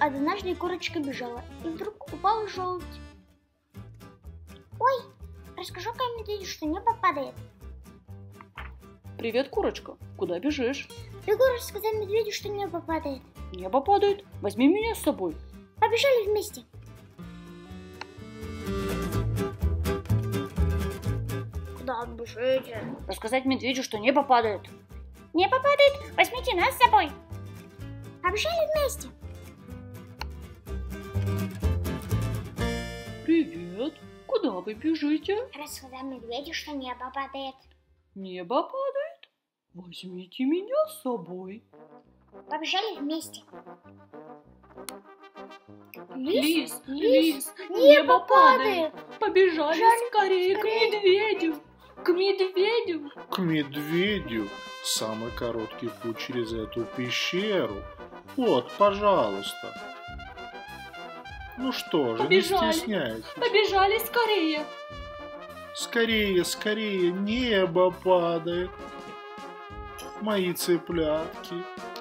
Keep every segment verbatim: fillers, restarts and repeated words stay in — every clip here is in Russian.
Однажды курочка бежала, и вдруг упал желудь. Ой, расскажу-ка медведю, что небо падает. Привет, курочка. Куда бежишь? Бегу рассказать медведю, что небо падает. Небо падает. Возьми меня с собой. Побежали вместе. Куда бежите? Рассказать медведю, что небо падает. Небо падает. Возьмите нас с собой. Побежали вместе. Привет. Куда вы бежите? Рассказать медведю, что небо падает. Небо падает? Возьмите меня с собой. Побежали вместе. Лис, лис, лис, небо, небо падает. падает. Побежали Побежали скорее, скорее. к медведю. К медведю. К медведю. Самый короткий путь через эту пещеру. Вот, пожалуйста. Ну что же, Побежали. не стесняйтесь. Побежали скорее. Скорее, скорее, небо падает. Мои цыплятки.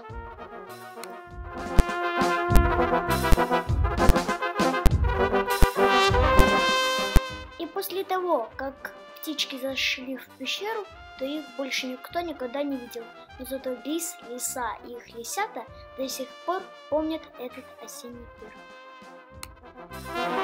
И после того, как птички зашли в пещеру, то их больше никто никогда не видел. Но зато лис, лиса и их лисята до сих пор помнят этот осенний пир.